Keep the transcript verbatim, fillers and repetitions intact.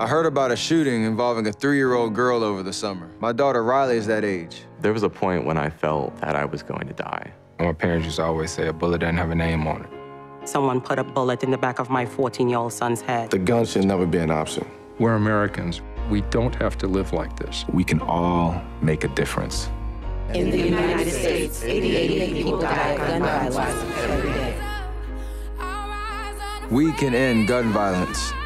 I heard about a shooting involving a three-year-old girl over the summer. My daughter Riley is that age. There was a point when I felt that I was going to die. My parents used to always say a bullet doesn't have a name on it. Someone put a bullet in the back of my fourteen-year-old son's head. The gun should never be an option. We're Americans. We don't have to live like this. We can all make a difference. In the United States, eighty-eight people die of gun violence every day. We can end gun violence.